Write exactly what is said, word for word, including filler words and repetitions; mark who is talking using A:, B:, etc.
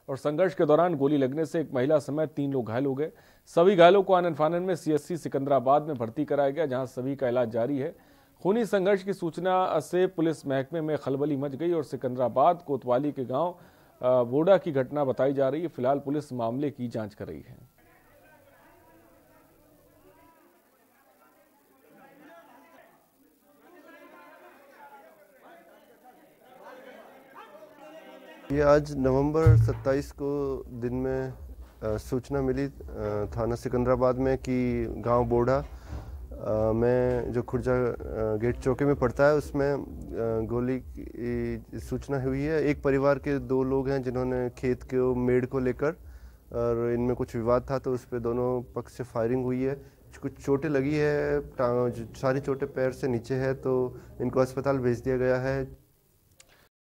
A: और संघर्ष के दौरान गोली लगने से एक महिला समेत तीन लोग घायल हो गए। सभी घायलों को आनन फानन में सीएससी सिकंदराबाद में भर्ती कराया गया, जहां सभी का इलाज जारी है। खूनी संघर्ष की सूचना से पुलिस महकमे में खलबली मच गई और सिकंदराबाद कोतवाली के गांव बोडा की घटना बताई जा रही है। फिलहाल पुलिस मामले की जांच कर रही है।
B: ये आज नवंबर सत्ताईस को दिन में आ, सूचना मिली आ, थाना सिकंदराबाद में कि गांव बोडा आ, में जो खुर्जा गेट चौके में पड़ता है उसमें आ, गोली की सूचना हुई है। एक परिवार के दो लोग हैं जिन्होंने खेत के मेड़ को लेकर और इनमें कुछ विवाद था, तो उस पर दोनों पक्ष से फायरिंग हुई है। कुछ चोटें लगी है, सारी चोटें पैर से नीचे है, तो इनको अस्पताल भेज दिया गया है।